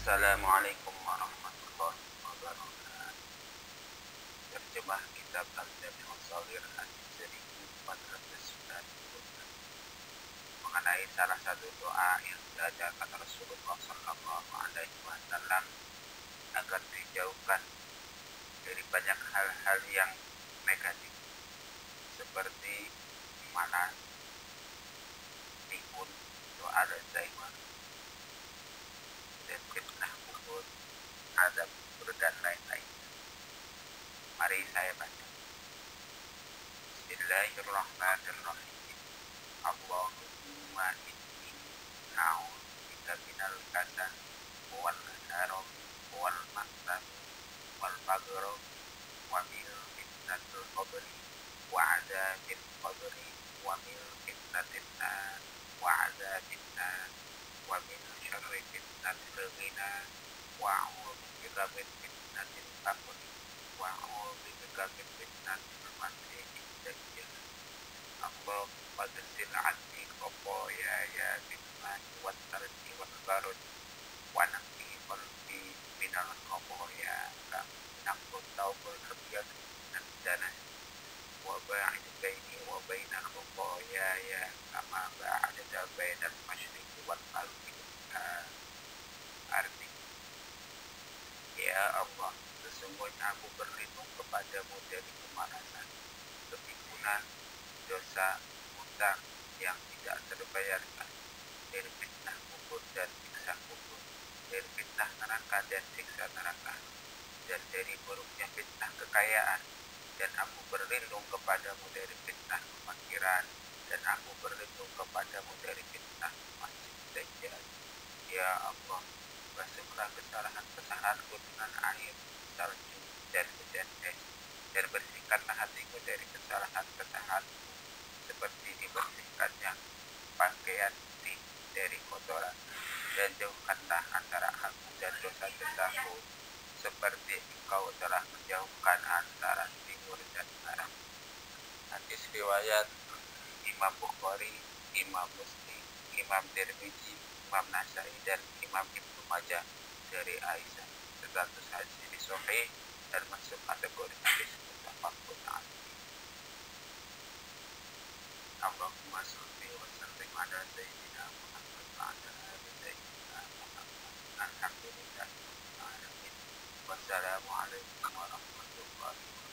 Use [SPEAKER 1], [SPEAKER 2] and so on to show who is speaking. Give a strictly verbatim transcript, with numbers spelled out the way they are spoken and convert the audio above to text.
[SPEAKER 1] Assalamualaikum warahmatullahi wabarakatuh. Terjemah kitab Al-Jami' Shaghir hadis seribu empat ratus sembilan puluh enam mengenai salah satu doa yang diajarkan Rasulullah Shallallahu Alaihi Wasallam agar dijauhkan dari banyak hal-hal yang negatif seperti malas, timun, doa dan zaiman, dan fitnah kubur, azab kubur dan lain-lain. Mari saya baca. Bismillahirrahmanirrahim. Allahumma inni a'udzubika minal kasal wal haram wal maksam wal faqr wa min fitnatil qabri wa adzabil qabri wa min fitnatin nar wa adzabin nar wa min syarri fitnatil ghina wa a'udzubika min fitnatil faqr wa a'udzubika min fitnatil masiihid dajjal. Allahumma ghsil 'anni khataaya bil ma'i wat thalji wal barad wa naqi qalbi minal khataaya kama yunqqa thawbul abyad minad danas wa ba'id baini wa bainal khataaya kama ba'adta bainal masyriqi wal maghribi. Arti, ya Allah, sesungguhnya aku berlindung kepadamu dari kemalasan, kepikunan, dosa, hutang yang tidak terbayarkan, dari fitnah kubur dan siksa kubur, dari fitnah neraka dan siksa neraka, dan dari buruknya fitnah kekayaan. Dan aku berlindung kepadamu dari fitnah kemakiran, dan aku berlindung kepadamu dari fitnah masih dajjal. Ya Allah, basuhlah kesalahan-kesalahanku dengan air, salju, dan hujan es, dan bersihkanlah hatiku dari kesalahan-kesalahanku seperti dibersihkannya pakaian putih dari kotoran, dan jauhkanlah antara aku dan dosa-dosaku seperti engkau telah menjauhkan antara timur dan barat. Hadis riwayat Imam Bukhari, Imam Muslim, Imam Tirmidzi, Imam Nasai, dan Imam Ibnu Majah dari Aisyah. Status hadis ini sahih dan masuk kategori hadis muttafaqun alaih. Allahumma sholli wa sallim ala sayyidina Muhammad wa ala ali sayyidina Muhammad. Alhamdulillahirabbil alamin. Wassalamualaikum warahmatullahi wabarakatuh.